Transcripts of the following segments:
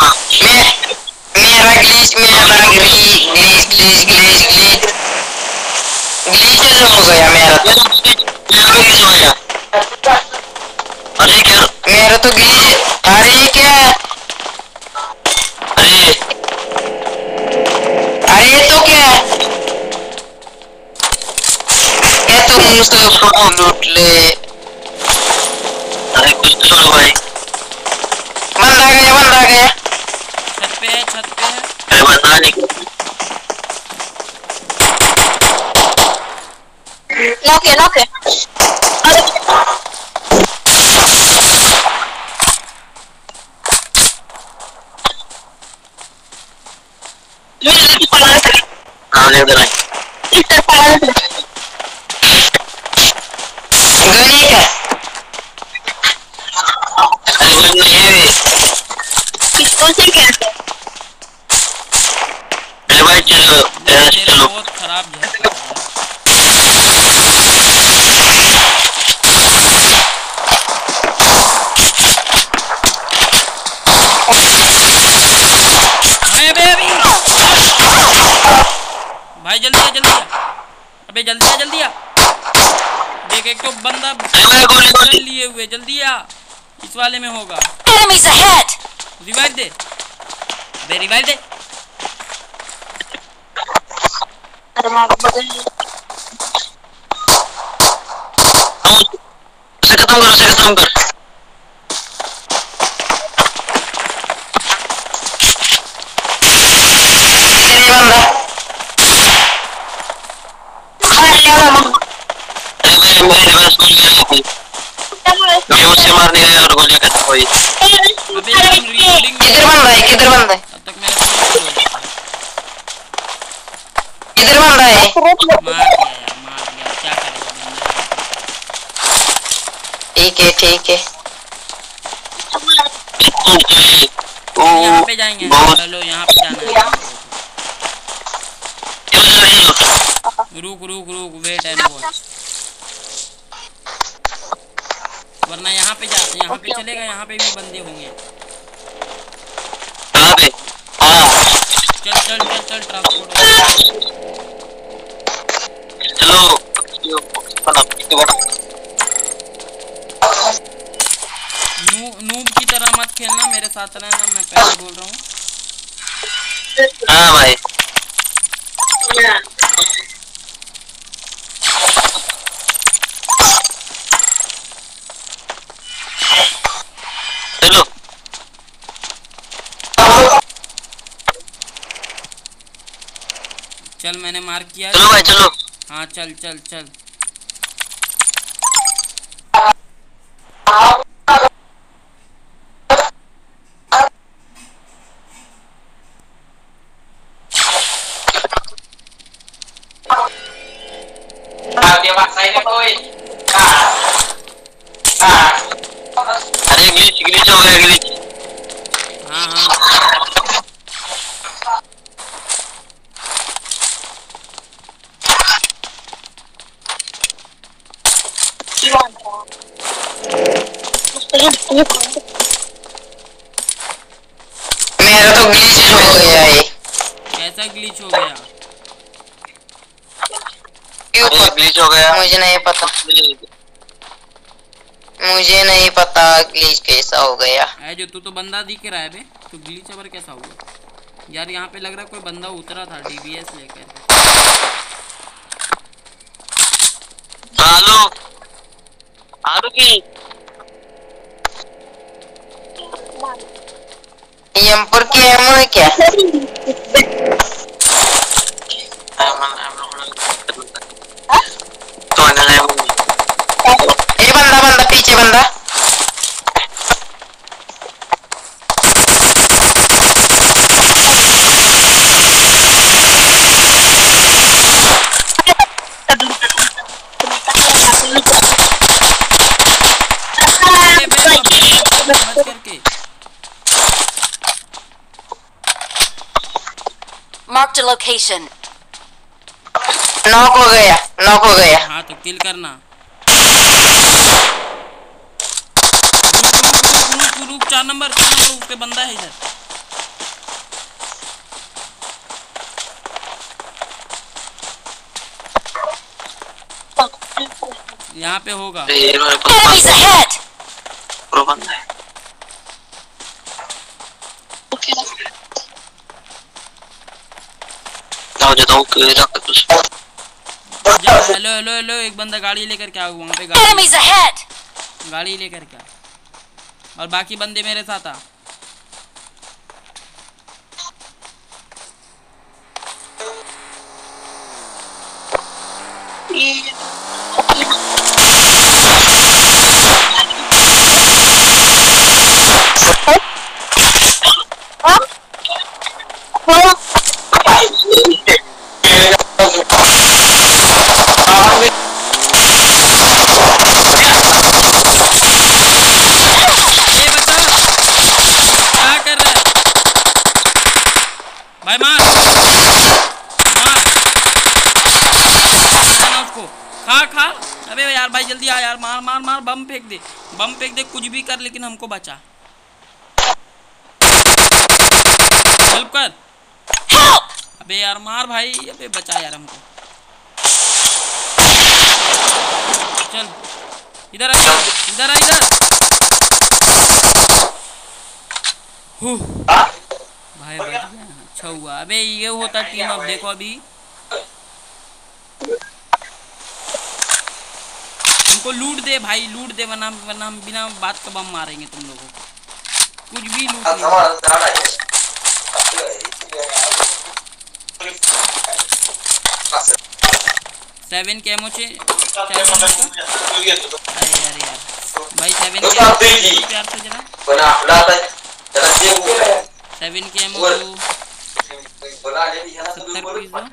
मेरा ग्लिच हो गया मेरा अरे क्या मेरा तो ग्लिच। अरे क्या अरे अरे तो क्या तुम मुझसे फोटो लूट ले। अरे कुछ तो करो भाई। बंदा आ गया छत पे है अरे बता नहीं नॉक है अरे हाँ ले दे भाई गनी का अरे वो नहीं है किसको से क्या अरे भाई चलो चलो बहुत खराब है। भाई जल्दी आ अबे जल्दी आ देख एक तो बंदा गोली लिए हुए। जल्दी आ इस वाले में होगा। enemies ahead रिवाइव दे अबे रिवाइव दे। अरे मां को बदल उसे खत्म कर मैं उससे मारने गया और गोलियां खत्म हुई। अबे हम रीलोडिंग किधर बंदा है तब तक मेरा फोन किधर बंदा है मार दिया क्या करेगा बंदा। ठीक है यहाँ पे जाएंगे। चलो यहाँ पे जाना है। रुक वेट एंड वॉच वरना यहाँ पे चलेगा। यहाँ पे भी बंदे होंगे। कहाँ पे? हाँ चल ट्रांसपोर्ट चलो नूब की तरह मत खेलना मेरे साथ रहना। मैं पहले बोल रहा हूँ। हाँ भाई चलो चल मैंने मार्क किया। चलो भाई चलो। हाँ चल अरे ग्लिच हो गया ग्लिच। हाँ मेरा तो ग्लिच हो गया है। कैसा ग्लिच हो गया? क्यों ग्लिच हो गया? मुझे नहीं पता ग्लिच कैसा हो गया है। जो तू तो बंदा दिख रहा है बे, तो ग्लिच अबर कैसा हुआ यार? यहाँ पे लग रहा है कोई बंदा उतरा था डीबीएस लेकर। आलू की एम4 की एमओ है क्या? ये बंदा पीछे बंदा। Marked a location. नॉक हो गया। हाँ तो किल करना। रुक 4 नंबर उस पे बंदा है इधर। यहाँ पे होगा। Enemies ahead! प्रो बंदा है। जाओ जाओ हेलो हेलो हेलो, एक बंदा गाड़ी लेकर क्या वहाँ पे गाड़ी Enemies ahead! लेकर क्या, और बाकी बंदे मेरे साथ आ। ये बता क्या कर रहा है भाई, मार उसको, खा। अबे यार भाई जल्दी आ यार, मार बम फेंक दे, कुछ भी कर लेकिन हमको बचा। हेल्प कर। अबे यार मार भाई, अबे बचा यार हमको। चल इधर आ। भाई बच गया, अच्छा हुआ। अबे ये होता टीम अब, देखो अभी हमको लूट दे भाई, वरना हम बिना बात का बम मारेंगे तुम लोगों को। कुछ भी लूट नहीं। 7 के एमओ चाहिए। अरे यार भाई 7 के प्यार से जरा 7 के एमओ 70 पीस दो।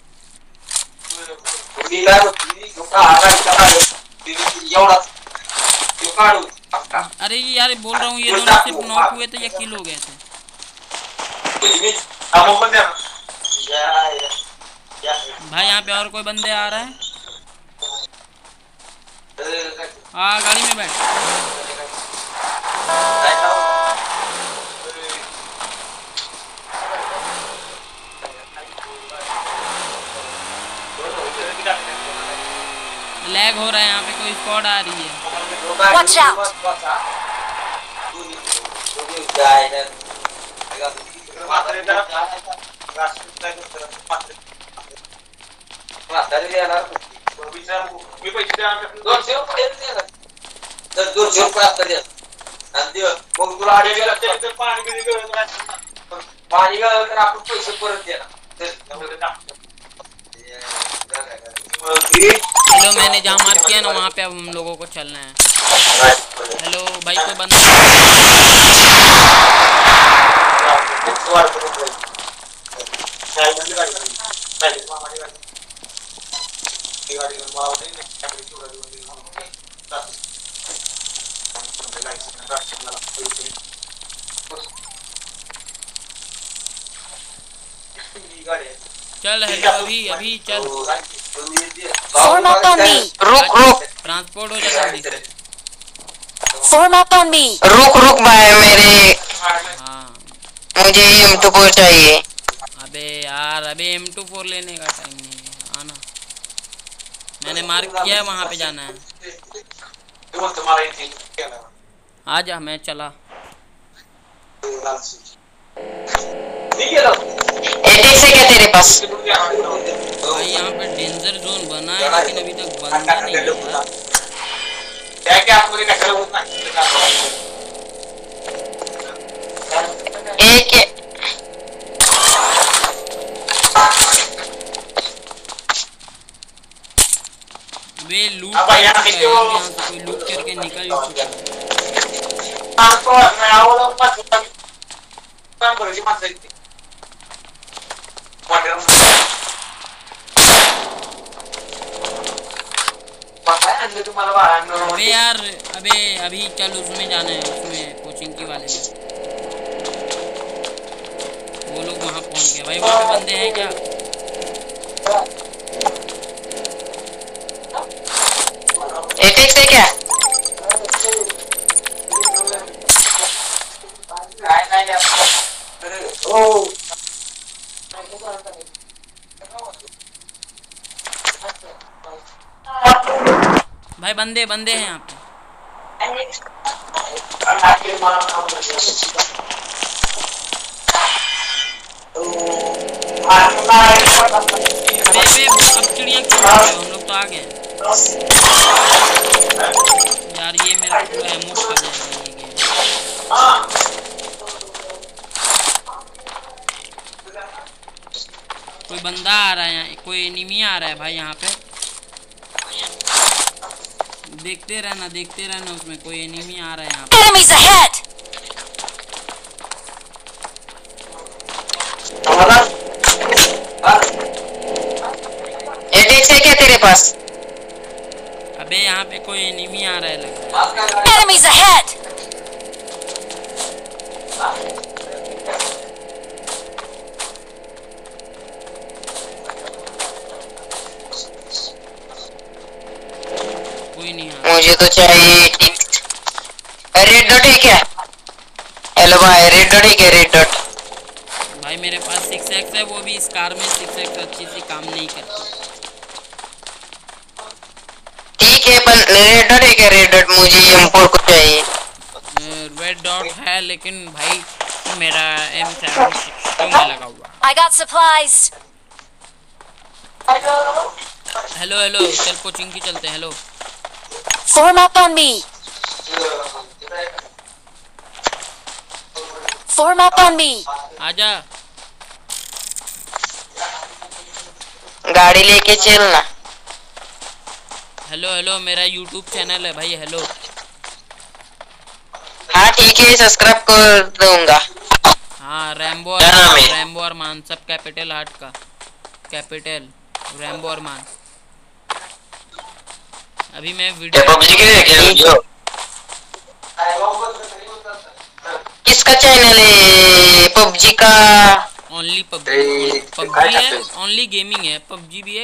अरे यार बोल रहा हूँ, ये दोनों सिर्फ नॉक हुए थे या किल हो गए थे। भाई यहाँ पे और कोई बंदे आ रहा है। हाँ गाड़ी में बैठ। लैग हो रहा है यहाँ पे, कोई स्क्वाड आ रही है। Watch out! हेलो, मैंने जहाँ मार्क किया ना वहाँ पे अब हम लोगों को चलना है। हेलो भाई, कोई बंदा चल। हेलो अभी चल। Form up on me! रुक ट्रांसपोर्ट हो जाएगा जल्दी से। Form up on me! रुक भाई मेरे, हाँ मुझे M24 चाहिए। अबे यार, अबे M24 लेने का टाइम नहीं है, आना। मैंने मार्क किया है, वहाँ पे जाना है। आजा, मैं चला। 8x है क्या तेरे पास? भाई यहाँ पे डेंजर जोन बना है लेकिन अभी तक बंदा नहीं है। एक वे लूट कर चुका है, यहाँ से कोई लूट करके निकल चुका है। अबे यार, अबे अभी चल उसमें जाना है, उसमें कोचिंग की वाले में। वो लोग वहाँ पहुँच गए भाई। वहाँ पे बंदे हैं क्या? एटेक्स है क्या? भाई बंदे बंदे हैं यहाँ पे। बे अब चिड़िया क्यों आ गए? हम लोग तो आ गए यार। ये मेरा पूरा एमो कर जाएगा ये गेम। कोई बंदा आ रहा है, कोई एनिमी आ रहा है भाई यहाँ पे। देखते रहना उसमें कोई एनिमी आ रहा है यहाँ पे। Enemies ahead! एटेक्स है क्या तेरे पास? अबे यहाँ पे कोई एनिमी आ रहा है लग रहा है। Enemies ahead! कोई नहीं आ। मुझे तो चाहिए रेड डॉट है क्या? हेलो भाई, रेड डॉट है क्या? रेड डॉट भाई मेरे पास 6x है, वो भी इस कार में 6x अच्छी सी काम नहीं करती। ठीक है, पर रेड डॉट है क्या? रेड डॉट मुझे M4 को चाहिए। रेड डॉट है लेकिन भाई मेरा M7 में लगा हुआ। I got supplies. Hello hello, चल कोचिंग की चलते हैं। Hello Form up on me. Form up on me. आजा। गाड़ी लेके चलना। हेलो हेलो, मेरा YouTube चैनल है भाई। हेलो हाँ ठीक है, सब्सक्राइब कर दूंगा। हाँ, रैम्बो अरमान, सब कैपिटल हार्ट का कैपिटल रैम्बो अरमान। अभी मैं वीडियो पबजी के लिए क्या वीडियो? किसका चैनल है? पबजी का? ओनली पबजी है, ओनली गेमिंग है। पबजी भी है,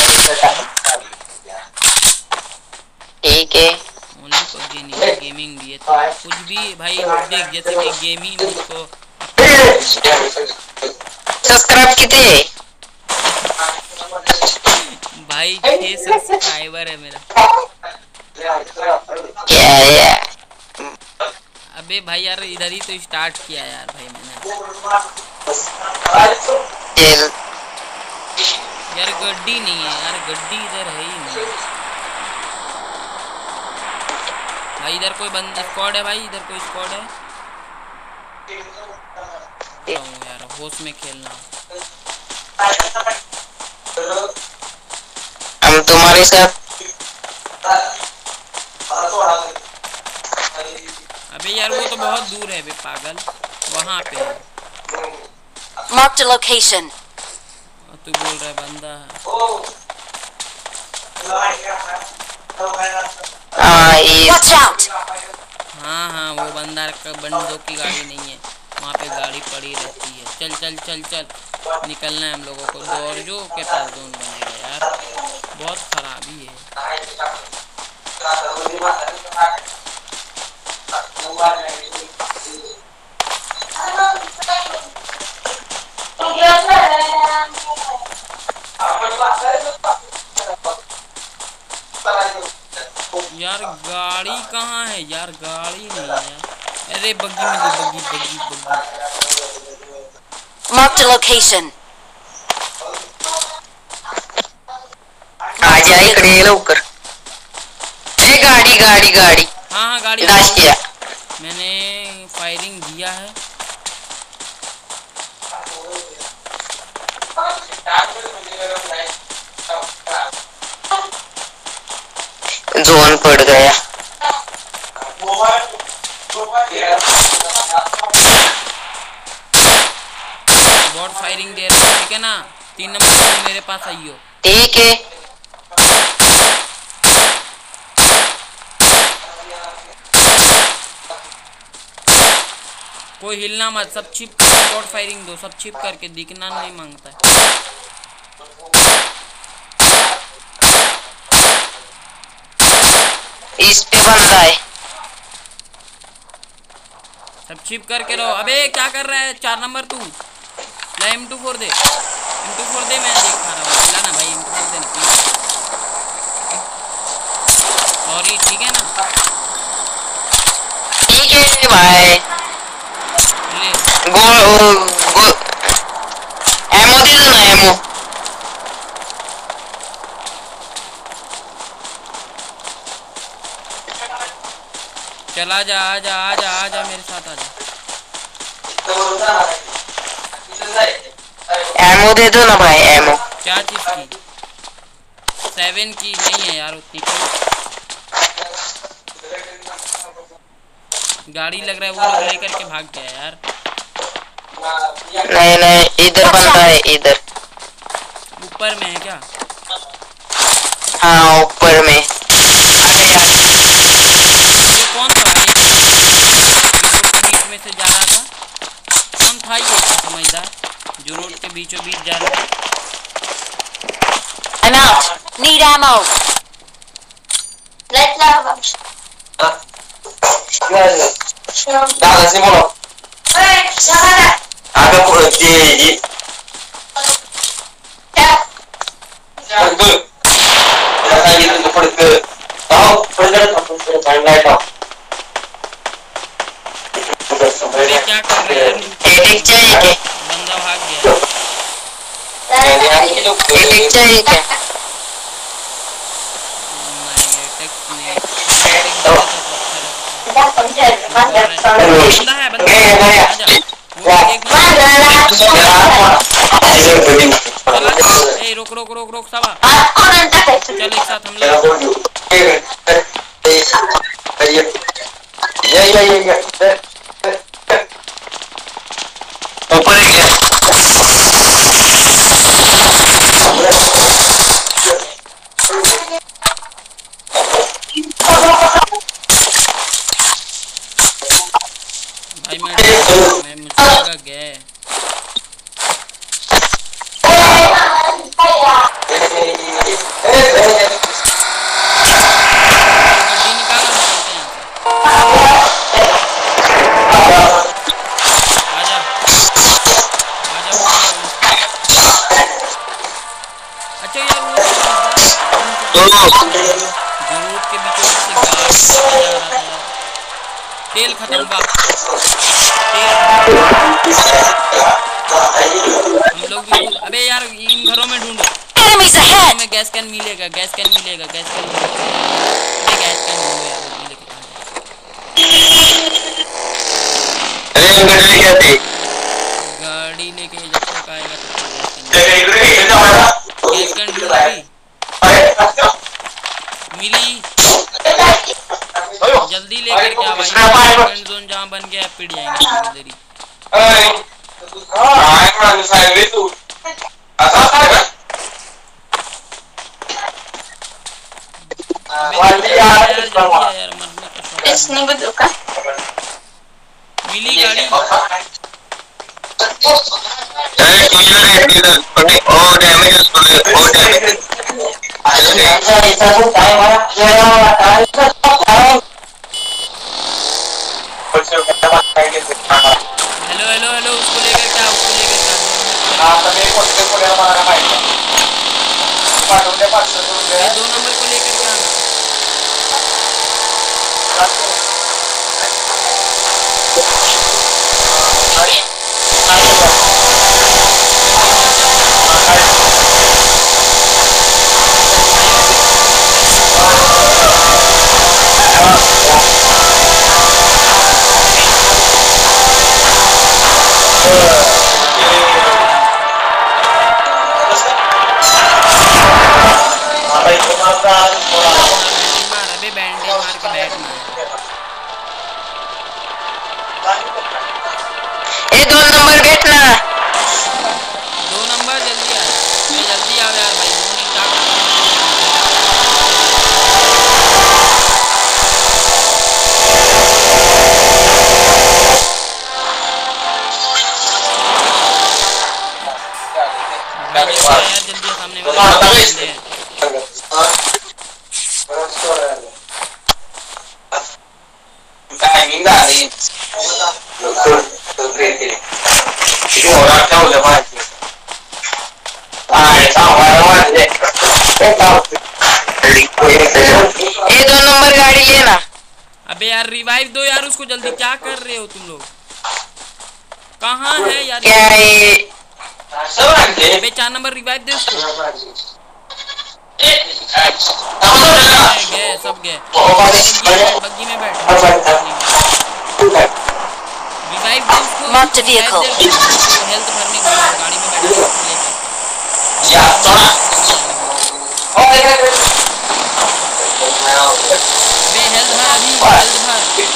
ठीक है। ओनली पबजी नहीं है, गेमिंग भी है। तो कुछ भी भाई देख, जैसे कि गेमिंग मुझको सब्सक्राइब कितने भाई 6 सब्सक्राइबर है मेरा। क्या है? अबे भाई यार, इधर ही तो स्टार्ट किया यार भाई मैंने। यार गड्डी नहीं है यार, गड्डी इधर है ही नहीं भाई। इधर कोई बंदा स्क्वाड है भाई, इधर कोई स्क्वाड है। यार होश में खेलना। हम तुम्हारे साथ। अबे यार वो तो बहुत दूर है बे पागल, वहाँ पे है। Marked a location. तू बोल रहा है बंदा है। Watch out! हाँ हाँ, वो बंदों की गाड़ी नहीं है, वहाँ पे गाड़ी पड़ी रहती है। चल चल चल चल, निकलना है हम लोगों को। दौड़ जो के पास जोन बनेगा यार, बहुत खराबी है। यार गाड़ी कहाँ है यार? गाड़ी नहीं है यार। अरे बग्गी मिली, बग्गी। Marked a location. आ जाए इकडे लवकर। गाड़ी। हाँ गाड़ी। दाश किया। मैंने फायरिंग दिया है। जोन पड़ गया। बॉट फायरिंग दे रहा है, ठीक है ना? 3 नंबर पे मेरे पास आइयो। ठीक है। कोई हिलना मत, सब छिप कर बॉट फायरिंग दो, सब छिप करके, दिखना नहीं मांगता है। इस पे बंदा है। सब छिप करके रहो। अबे क्या कर रहा है 4 नंबर तू? ला M24 दे, M24 दे, मैं देख पा रहा हूँ। ला ना भाई M24 दे ना। सॉरी, ठीक है ना? ठीक है भाई। ले गो गो एमो दे दो ना एमो। चला जा, आजा आजा आजा मेरे साथ आजा। एमो दे दो ना भाई एमो। क्या चीज की? 7 की नहीं है यार उतनी की। गाड़ी लग रहा है वो लोग लेकर के भाग गया यार। नहीं नहीं इधर बंदा है इधर। ऊपर में है क्या? हाँ ऊपर में। ये कौन था भाई? रोड के बीच में से जा रहा था, कौन था ये समझदार जो रोड के बीचों बीच जा रहा था? I'm out. Need ammo. Dale, Simolo. Agak kurang tinggi. Betul. Jangan gitu pergi. Tahu, pergi pandai tahu. अरे क्या कर रहे हैं? एडिक चाहिए क्या? बंदा भाग गया। एडिक चाहिए क्या? नहीं टेक्स नहीं, बंदा है बंदा है। आजा वो एक ए रुक रुक रुक रुक सबा, चल एक साथ हम लोग। ऊपर ही गया। भाई मैं मुझे लगा गए। गड्डी निकालो, निकलते हैं आजा आजा। अच्छा यार वो रोड के बीचों बीच से गाड़ी जा रहा था यार। तेल खत्म बा, हम लोग भी। अबे यार इन घरों में ढूंढो, Enemies ahead. में गैस कैन मिलेगा, गैस कैन मिलेगा, गैस कैन मिलेगा। अबे गैस कैन ढूंढो यार, वो लेके गाड़ी लेके जब तक आएगा तब तक गैस कैन ढूंढो भाई। मिली जल्दी लेकर के आ भाई, फ्रेंड जोन जहाँ बन गया पिट जाएंगे इधर ही। यार मरने का शौक है। मिली गाड़ी हेलो हेलो हेलो, उसको लेकर क्या, उसको लेकर क्या? 2 नंबर को लेकर के आना। अबे बैंडेज मार के बैठ मार। ए 2 नंबर बैठना। 2 नंबर जल्दी आ, जल्दी आओ यार भाई, वो नहीं क्या यार, जल्दी सामने वाले ये 2 नंबर इधर गाड़ी लेना। अबे यार रिवाइव दो यार उसको जल्दी, क्या कर रहे हो तुम लोग? कहाँ है यार? क्या है? अबे 4 नंबर रिवाइव दे उसको। गए सब गए। बग्गी में बैठ। रिवाइव दे उसको। Marked a vehicle. हेल्थ भरने के लिए गाड़ी में बैठ बे हेल्थ भर अभी, हेल्थ भर।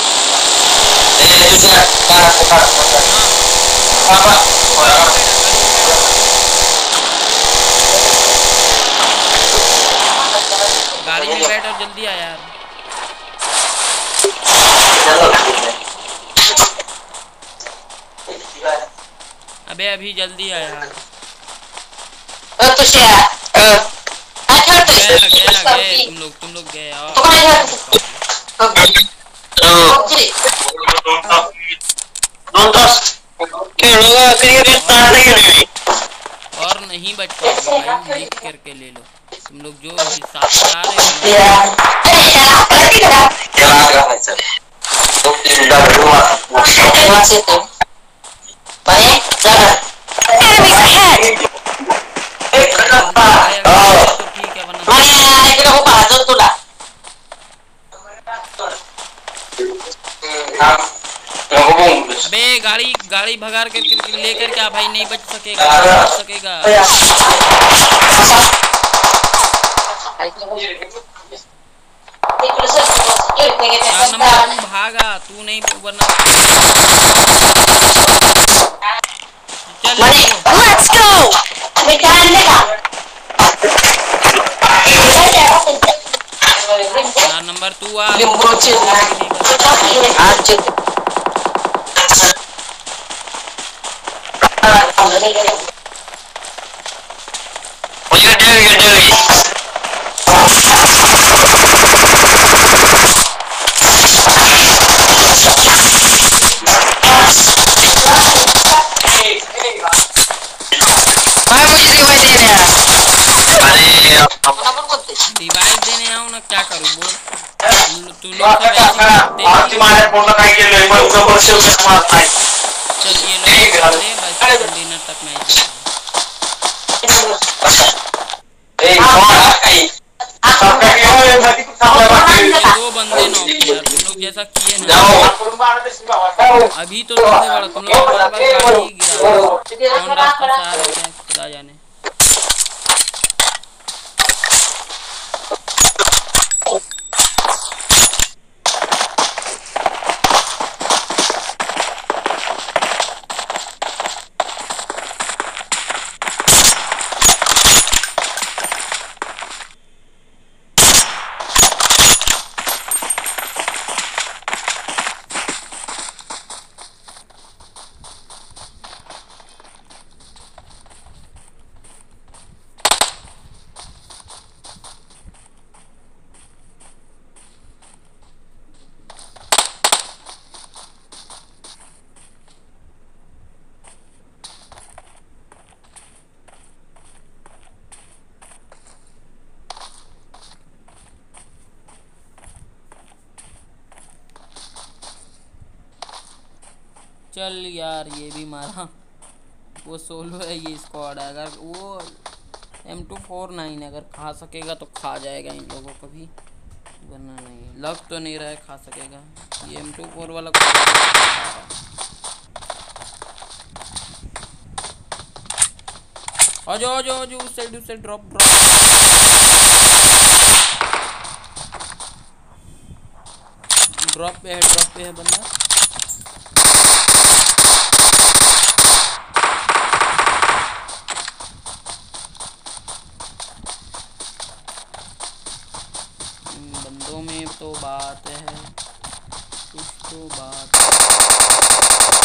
गाड़ी में बैठ और जल्दी आ यार। अबे अभी जल्दी आ यार। गए तुम लोग गए और नहीं बच पाओगे भाई, लिख करके ले लो। तुम लोग जो हिसाब से आ रहे Enemies ahead! हो तो ठीक है, वरना अबे गाड़ी भगा कर लेकर क्या भाई, नहीं बच सकेगा, नहीं बच सकेगा। 4 नंबर तू भागा, तू नहीं वरना चल Let's go! 4 नंबर तू आ। रिवाइव देने आओ ना, क्या करूं बोल? तू लोग सब ऐसे करते हैं। चल ये लोग बस डिनर तक मैच। दो बंदे नॉक यार, तुम लोग जैसा किए ना अभी तो सबसे बड़ा तुम लोग बार-बार गाड़ी गिरा। कौन रास्ता से आ रहे हैं खुदा जाने। चल यार ये भी मारा, वो सोलो है ये स्क्वाड है। अगर वो M249 अगर खा सकेगा तो खा जाएगा इन लोगों को भी, वरना नहीं। लग तो नहीं रहा है खा सकेगा ये M24 वाला को। आजो उस साइड ड्रॉप पे है बंदा। बंदों में तो बात है, कुछ तो बात है।